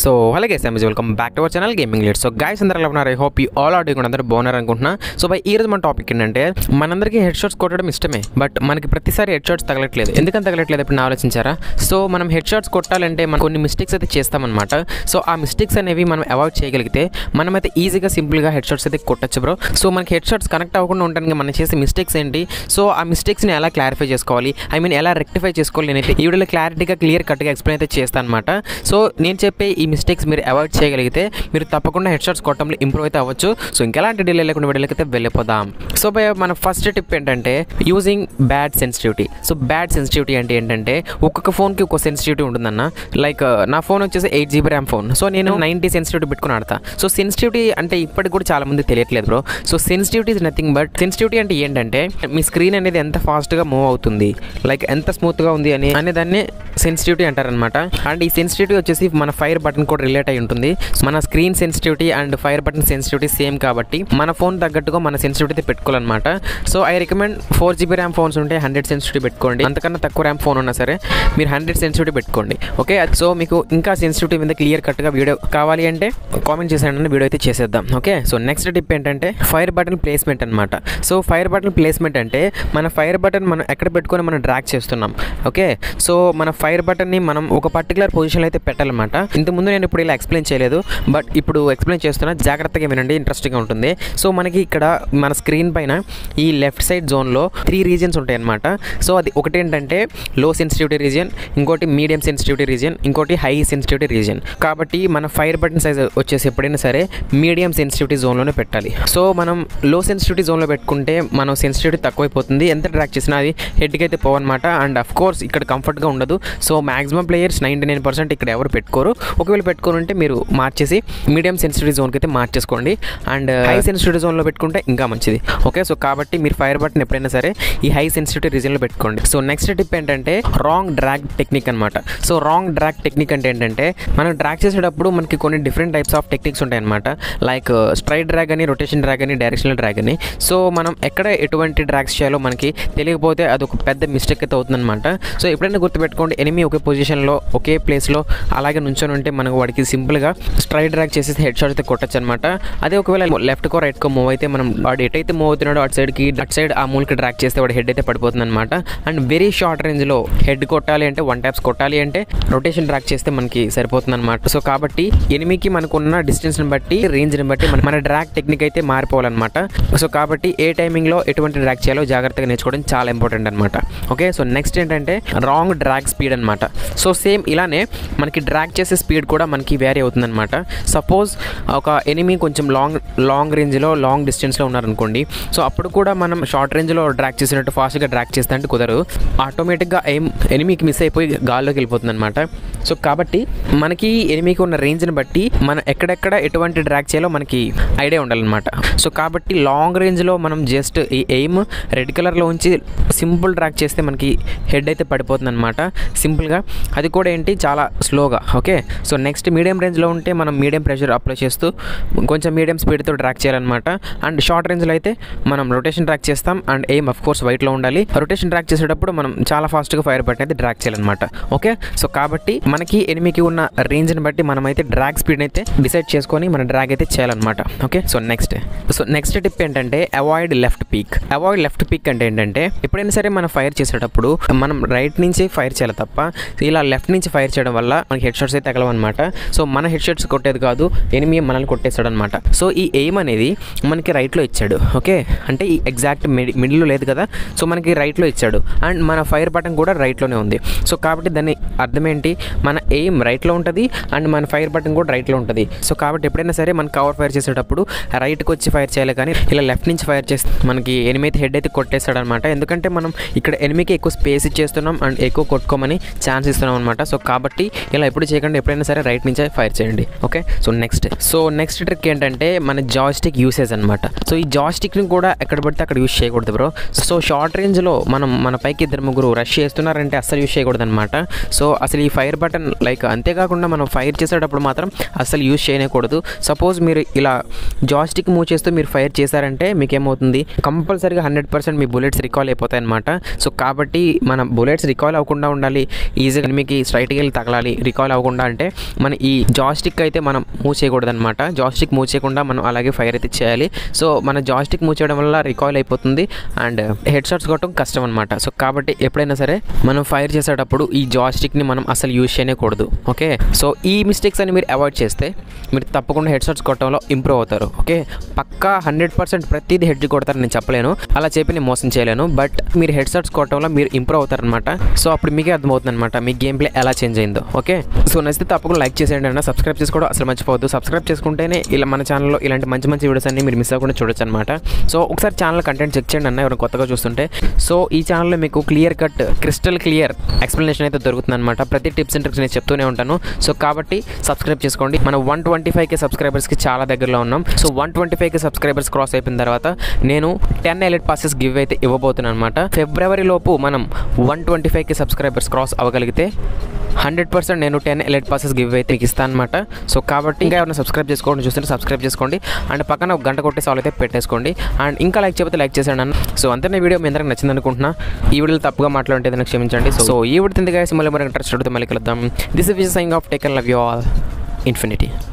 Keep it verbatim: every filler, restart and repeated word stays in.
So hello guys I'm welcome back to our channel gaming lead. So guys అందరూ ఎలా ఉన్నారు? I hope you all are doing అందరూ బాగున్నారు అనుకుంటున్నా. So by ఈ రోజు మన టాపిక్ ఏంటంటే మనందరికీ హెడ్ షాట్స్ కొట్టడం ఇష్టమే, బట్ మనకి ప్రతిసారి హెడ్ షాట్స్ తగలట్లేదు. ఎందుకని తగలట్లేదు ఇప్పుడు ఆలోచించారా? సో మనం హెడ్ షాట్స్ కొట్టాలంటే మనం కొన్ని మిస్టేక్స్ అయితే చేస్తామన్నమాట. సో ఆ మిస్టేక్స్ అనేవి మనం అవాయిడ్ చేయగలిగితే మనమైతే ఈజీగా సింపుల్గా హెడ్ షాట్స్ అయితే కొట్టచ్చు బ్రో. సో మనకి హెడ్ షాట్స్ కనెక్ట్ అవ్వకుండా ఉండడానికి మనం చేసే మిస్టేక్స్ ఏంటి, సో ఆ మిస్టేక్స్ని ఎలా క్లారిఫై చేసుకోవాలి, ఐ మీన్ ఎలా రెక్టిఫై చేసుకోవాలి, నేనైతే ఈ వీడియోలో క్లారిటీగా క్లియర్ కట్గా ఎక్స్ప్లెయిన్ అయితే చేస్తాను అనమాట. సో నేను చెప్పే ఈ మిస్టేక్స్ మీరు అవాయిడ్ చేయగలిగితే మీరు తప్పకుండా హెడ్ షాట్స్ కొట్టడంలో ఇంప్రూవ్ అయితే అవ్వచ్చు. సో ఇంకెలాంటి డిలే లేకుండా వీడియోలకి అయితే వెళ్ళిపోదాం. సో బై మన ఫస్ట్ టిప్ ఏంటంటే using bad sensitivity. So bad sensitivity అంటే ఏంటంటే ఒక్కొక్క ఫోన్కి ఒక్కొక్క సెన్సిటివిటీ ఉంటుందన్న. లైక్ నా ఫోన్ వచ్చేసి eight GB RAM phone, so నేను నైంటీ సెన్సిటివిటీ పెట్టుకుని ఆడతా. సో సెన్సిటివిటీ అంటే ఇప్పటికి కూడా చాలా మంది తెలియట్లేదు bro. So sensitivity is nothing but, sensitivity అంటే ఏంటంటే మీ స్క్రీన్ అనేది ఎంత ఫాస్ట్గా మూవ్ అవుతుంది, లైక్ ఎంత స్మూత్గా ఉంది అని అనే దాన్ని సెన్సిటివిటీ అంటారనమాట. అండ్ ఈ సెన్సిటివిటీ వచ్చేసి మన ఫైర్ బటన్ కూడా రిలేట్ అయి ఉంటుంది. మన screen sensitivity and fire button sensitivity same కాబట్టి మన ఫోన్ తగ్గట్టుగా మన సెన్సిటివిటీ పెట్టుకోవాలన్నమాట. So I recommend four GB RAM phones ఉంటే హండ్రెడ్ సెన్సిటివిటీ పెట్టుకోండి. అంతకన్నా తక్కువ ర్యామ్ ఫోన్ ఉన్నా సరే మీరు హండ్రెడ్ సెన్సిటివిటీ పెట్టుకోండి. ఓకే, సో మీకు ఇంకా సెన్సిటివిటీ మీద క్లియర్ కట్గా వీడియో కావాలి అంటే కామెంట్ చేసేయండి, వీడియో అయితే చేసేద్దాం. ఓకే, సో నెక్స్ట్ టిప్ ఏంటంటే ఫైర్ బటన్ ప్లేస్మెంట్ అనమాట. సో ఫైర్ బటన్ ప్లేస్మెంట్ అంటే మన ఫైర్ బటన్ మనం ఎక్కడ పెట్టుకొని మనం డ్రాగ్ చేస్తున్నాం. ఓకే, సో మన ఫైర్ బటన్ని మనం ఒక పర్టికులర్ పొజిషన్లో అయితే పెట్టాలన్నమాట. ఇంతకుముందు నేను ఇప్పుడు ఇలా ఎక్స్ప్లెయిన్ చేయలేదు, బట్ ఇప్పుడు ఎక్స్ప్లెయిన్ చేస్తున్నా, జాగ్రత్తగా వినండి, ఇంట్రెస్టింగ్గా ఉంటుంది. సో మనకి ఇక్కడ మన స్క్రీన్ పైన ఈ లెఫ్ట్ సైడ్ జోన్లో త్రీ రీజియన్స్ ఉంటాయి అన్నమాట. సో అది ఒకటి ఏంటంటే లో సెన్సిటివిటీ రీజియన్, ఇంకోటి మీడియం సెన్సిటివిటీ రీజియన్, ఇంకోటి హై సెన్సిటివిటీ రీజియన్. కాబట్టి మన ఫైర్ బటన్ సైజ్ వచ్చేసి ఎప్పుడైనా సరే మీడియం సెన్సిటివిటీ జోన్లోనే పెట్టాలి. సో మనం లో సెన్సిటివిటీ జోన్లో పెట్టుకుంటే మనం సెన్సిటివిటీ తక్కువైపోతుంది, ఎంత ట్రాక్ చేసినా అది హెడ్కి అయితే పోవన్నమాట. అండ్ అఫ్ కోర్స్ ఇక్కడ కంఫర్ట్గా ఉండదు. So maximum players ninety nine percent ఇక్కడ ఎవరు పెట్టుకోరు. ఒకవేళ పెట్టుకుని ఉంటే మీరు మార్చేసి మీడియం సెన్సిటివిటీ జోన్కి అయితే మార్చేసుకోండి. అండ్ హై సెన్సిటివిటీ జోన్లో పెట్టుకుంటే ఇంకా మంచిది. ఓకే, సో కాబట్టి మీరు ఫైర్ బటన్ ఎప్పుడైనా సరే ఈ హై సెన్సిటివిటీ రీజియన్లో పెట్టుకోండి. సో నెక్స్ట్ టిప్ ఏంటంటే రాంగ్ డ్రాగ్ టెక్నిక్ అనమాట. సో రాంగ్ డ్రాగ్ టెక్నిక్ అంటే ఏంటంటే మనం డ్రాగ్ చేసేటప్పుడు మనకి కొన్ని డిఫరెంట్ టైప్స్ ఆఫ్ టెక్నిక్స్ ఉంటాయి అనమాట. లైక్ స్ట్రైట్ డ్రాగ్ అని, రొటేషన్ డ్రాగ్ అని, డైరెక్షనల్ డ్రాగ్ అని. సో మనం ఎక్కడ ఎటువంటి డ్రాగ్స్ చేయాలో మనకి తెలియకపోతే అది ఒక పెద్ద మిస్టేక్ అయితే అవుతుందన్నమాట. సో ఎప్పుడైనా గుర్తుపెట్టుకోండి, ఎనిమి ఒకే పొజిషన్లో ఒకే ప్లేస్లో అలాగే నుంచొని ఉంటే మనకు వాడికి సింపుల్గా స్ట్రైట్ డ్రాగ్ చేసేసి హెడ్ షాట్ అయితే కొట్టచ్చు అనమాట. అదే ఒకవేళ లెఫ్ట్ కో రైట్ కో మూవ్ అయితే మనం వాడు ఎటైతే మూవ్ అవుతున్నాడో అటు సైడ్కి అటు సైడ్ ఆ మూలకి డ్రాగ్ చేస్తే వాడు హెడ్ అయితే పడిపోతుంది అనమాట. అండ్ వెరీ షార్ట్ రేంజ్లో హెడ్ కొట్టాలి అంటే, వన్ ట్యాప్స్ కొట్టాలి అంటే రొటేషన్ డ్రాగ్ చేస్తే మనకి సరిపోతుంది అనమాట. సో కాబట్టి ఎనిమికి మనకున్న డిస్టెన్స్ని బట్టి, రేంజ్ని బట్టి మన డ్రాగ్ టెక్నిక్ అయితే మారిపోవాలన్నమాట. సో కాబట్టి ఏ టైమింగ్లో ఎటువంటి డ్రాగ్ చేయాలో జాగ్రత్తగా నేర్చుకోవడం చాలా ఇంపార్టెంట్ అనమాట. ఓకే, సో నెక్స్ట్ ఏంటంటే రాంగ్ డ్రాగ్ స్పీడ్ అనమాట. సో సేమ్ ఇలానే మనకి డ్రాగ్ చేసే స్పీడ్ కూడా మనకి వేరీ అవుతుందన్నమాట. సపోజ్ ఒక ఎనిమి కొంచెం లాంగ్ లాంగ్ రేంజ్లో లాంగ్ డిస్టెన్స్లో ఉన్నారనుకోండి, సో అప్పుడు కూడా మనం షార్ట్ రేంజ్లో డ్రాగ్ చేసినట్టు ఫాస్ట్గా డ్రాగ్ చేస్తే అంటే కుదరదు. ఆటోమేటిక్గా ఏం ఎనిమికి మిస్ అయిపోయి గాల్లోకి వెళ్ళిపోతుంది అనమాట. సో కాబట్టి మనకి ఎనిమికి ఉన్న రేంజ్ని బట్టి మనం ఎక్కడెక్కడ ఎటువంటి డ్రాగ్ చేయాలో మనకి ఐడియా ఉండాలన్నమాట. సో కాబట్టి లాంగ్ రేంజ్లో మనం జస్ట్ ఈ ఎయిమ్ రెడ్ కలర్లో ఉంచి సింపుల్ డ్రాగ్ చేస్తే మనకి హెడ్ అయితే పడిపోతుంది అనమాట సింపుల్గా. అది కూడా ఏంటి చాలా స్లోగా. ఓకే, సో నెక్స్ట్ మీడియం రేంజ్లో ఉంటే మనం మీడియం ప్రెషర్ అప్లై చేస్తూ కొంచెం మీడియం స్పీడ్తో డ్రాగ్ చేయాలన్నమాట. అండ్ షార్ట్ రేంజ్లో అయితే మనం రొటేషన్ డ్రాగ్ చేస్తాం. అండ్ ఎయిమ్ అఫ్ కోర్స్ వైట్లో ఉండాలి. రొటేషన్ డ్రాగ్ చేసేటప్పుడు మనం చాలా ఫాస్ట్గా ఫైర్ బటన్ అయితే డ్రాగ్ చేయాలన్నమాట. ఓకే, సో కాబట్టి మనకి ఎనిమికి ఉన్న రేంజ్ని బట్టి మనం అయితే డ్రాగ్ స్పీడ్ అయితే డిసైడ్ చేసుకొని మన డ్రాగ్ అయితే చేయాలన్నమాట. Okay, so next so next tip ఏంటంటే avoid left peek. Avoid left peek అంటే ఏంటంటే ఎప్పుడైనా సరే మనం ఫైర్ చేసేటప్పుడు మనం రైట్ నుంచి ఫైర్ చేయాలి తప్ప ఇలా లెఫ్ట్ నుంచి ఫైర్ చేయడం వల్ల మనకి హెడ్ షాట్స్ అయితే తగలవన్నమాట. సో మన హెడ్ షాట్స్ కొట్టేది కాదు, ఎనిమి మనల్ని కొట్టేస్తాడు అనమాట. సో ఈ ఎయిమ్ అనేది మనకి రైట్లో ఇచ్చాడు. ఓకే, అంటే ఈ ఎగ్జాక్ట్ మిడి మిడిల్లో లేదు కదా, సో మనకి రైట్లో ఇచ్చాడు. అండ్ మన ఫైర్ బటన్ కూడా రైట్లోనే ఉంది. సో కాబట్టి దాని అర్థం ఏంటి, మన ఎయిమ్ రైట్లో ఉంటుంది అండ్ మన ఫైర్ బటన్ కూడా రైట్లో ఉంటుంది. సో కాబట్టి ఎప్పుడైనా సరే మనం కవర్ ఫైర్ చేసేటప్పుడు రైట్కి వచ్చి ఫైర్ చేయాలి, కానీ ఇలా లెఫ్ట్ నుంచి ఫైర్ చేస్తే మనకి ఎనిమి అయితే హెడ్ అయితే కొట్టేస్తాడు అనమాట. ఎందుకంటే మనం ఇక్కడ ఎనిమికి ఎక్కువ స్పేస్ ఇచ్చేస్తున్నాం అండ్ ఎక్కువ కొట్టుకోమని ఛాన్స్ ఇస్తున్నాం అనమాట. సో కాబట్టి ఇలా ఎప్పుడు చేయకుండా ఎప్పుడైనా సరే రైట్ నుంచే ఫైర్ చేయండి. Okay, so next so next trick ఏంటంటే మన జాయ్స్టిక్ యూసేజ్ అనమాట. సో ఈ జాయ్స్టిక్ని కూడా ఎక్కడ పడితే అక్కడ యూస్ చేయకూడదు బ్రో. సో షార్ట్ రేంజ్లో మనం మన పైకి ఇద్దరు ముగ్గురు రష్ చేస్తున్నారంటే అస్సలు యూస్ చేయకూడదు అనమాట. సో అసలు ఈ ఫైర్ బటన్ లైక్ అంతేకాకుండా మనం ఫైర్ చేసేటప్పుడు మాత్రం అస్సలు యూస్ చేయకూడదు. సపోజ్ మీరు ఇలా జాయ్స్టిక్ మూవ్ చేస్తూ మీరు ఫైర్ చేశారంటే మీకు ఏమవుతుంది, కంపల్సరీగా హండ్రెడ్ పర్సెంట్ మీ బుల్లెట్స్ రికాల్ అయిపోతాయి అనమాట. సో కాబట్టి మన బుల్లెట్స్ రికాల్ అవ్వకుండా ఉండాలి, ఈజీగా మీకు స్ట్రైట్కి వెళ్ళి తగలాలి, రికాల్ అవ్వకుండా అంటే మన ఈ జాస్టిక్ అయితే మనం మూవ్ చేయకూడదనమాట. జాస్టిక్ మూవ్ చేయకుండా మనం అలాగే ఫైర్ అయితే చేయాలి. సో మన జాస్టిక్ మూవ్ చేయడం వల్ల రికాయిల్ అయిపోతుంది అండ్ హెడ్ షాట్స్ కొట్టడం కష్టం అనమాట. సో కాబట్టి ఎప్పుడైనా సరే మనం ఫైర్ చేసేటప్పుడు ఈ జాస్టిక్ని మనం అసలు యూజ్ చేయకూడదు. ఓకే, సో ఈ మిస్టేక్స్ అని మీరు అవాయిడ్ చేస్తే మీరు తప్పకుండా హెడ్ షాట్స్ కొట్టడంలో ఇంప్రూవ్ అవుతారు. ఓకే, పక్కా హండ్రెడ్ పర్సెంట్ ప్రతిదీ హెడ్ కొడతారు నేను చెప్పలేను, అలా చెప్పి నేను మోసం చేయలేను. బట్ మీరు హెడ్ షాట్స్ కొట్టడంలో మీరు ఇంప్రూవ్ అవుతారనమాట. సో అప్పుడు మీకే అర్థమవుతుంది అనమాట మీ గేమ్ ప్లే ఎలా చేంజ్ అయిందో. ఓకే, సో నచ్చితే తప్పకుండా లైక్ చేసేయండి అన్న. సబ్స్క్రైబ్ చేసుకోవడం అసలు మర్చిపోవద్దు. సబ్స్క్రైబ్ చేసుకుంటేనే ఇలా మన ఛానల్లో ఇలాంటి మంచి మంచి వీడియోస్ అన్ని మీరు మిస్ అవ్వకుండా చూడొచ్చు అనమాట. సో ఒకసారి ఛానల్ కంటెంట్ చెక్ చేయండి అన్న, ఎవరైనా కొత్తగా చూస్తుంటే. సో ఈ ఛానల్లో మీకు clear cut crystal clear explanation అయితే దొరుకుతుంది అనమాట. ప్రతి టిప్స్ అండ్ ట్రిక్స్ నేను చెప్తూనే ఉంటాను. సో కాబట్టి సబ్స్క్రైబ్ చేసుకోండి. మనం వన్ ట్వంటీ ఫైవ్ కే సబ్స్క్రైబర్స్కి చాలా దగ్గరలో ఉన్నాం. So one twenty five K subscribers cross అయిపోయిన తర్వాత నేను టెన్ ఎలైట్ పాసెస్ గివ్ అయితే ఇవ్వబోతున్నాను అనమాట. ఫిబ్రవరి లోపు మనం one twenty five K subscribers cross అవ్వగలిగితే హండ్రెడ్ పర్సెంట్ నేను టెన్ ఎలైట్ పాసెస్ గివ్ అయితే మీకు ఇస్తాను అనమాట. సో కాబట్టి ఇంకా ఎవరైనా సబ్స్క్రైబ్ చేసుకోండి చూస్తుంటే సబ్స్క్రైబ్ చేసుకోండి అండ్ పక్కన ఒక గంట కొట్టే సాల్ అయితే పెట్టేసుకోండి. అండ్ ఇంకా లైక్ చేయకపోతే లైక్ చేసాను అన్న. సో అంతే, వీడియో మీ అందరికి నచ్చింది అనుకుంటున్నా. ఈ వీడియోలో తప్పుగా మాట్లాడుంటే ఏదైనా క్షమించండి. సో ఈ వీడియో తింది గాయస్, మళ్ళీ మరొక ఇంట్రెస్ట్ మళ్ళీ కలుద్దాం. This is signing off, take care, love you all, infinity.